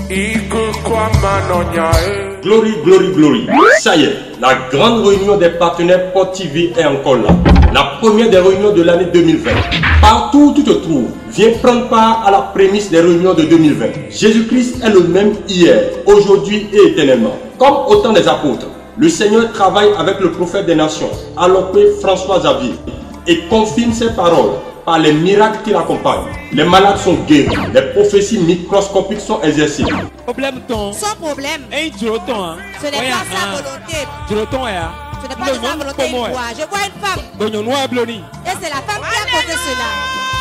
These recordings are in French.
Glory, glory, glory. Ça y est, la grande réunion des partenaires Port TV est encore là. La première des réunions de l'année 2020. Partout où tu te trouves, viens prendre part à la prémisse des réunions de 2020. Jésus-Christ est le même hier, aujourd'hui et éternellement. Comme au temps des apôtres, le Seigneur travaille avec le prophète des nations, Alopé François Xavier, et confirme ses paroles par les miracles qui l'accompagnent. Les malades sont guéris, les prophéties microscopiques sont exercées. Problème ton. Sans problème. Et tu hein. Ce n'est pas sa volonté. Tu retournes là. Ce n'est pas de sa volonté. Je vois une femme. Et c'est la femme qui a causé cela.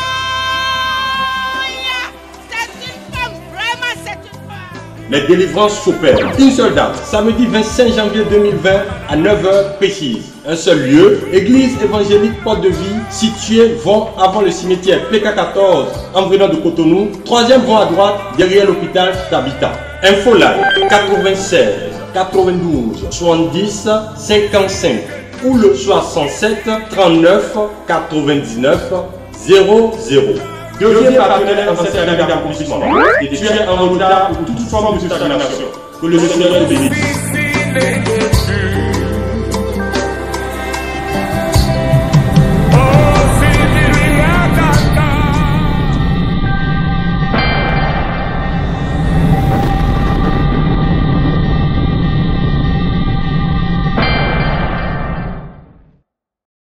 C'est une femme, vraiment c'est une femme. Les délivrances s'opèrent. Une seule date, samedi 25 janvier 2020 à 9h précise. Un seul lieu, église évangélique Porte de Vie, située vent avant le cimetière PK14 en venant de Cotonou. Troisième vent à droite, derrière l'hôpital d'Habitat. Info live 96 92 70 55 ou le 67 39 99 00. Deviens partenaire en cette année d'accomplissement et tu es en retard pour toute forme de stagnation. Que le Seigneur te bénisse.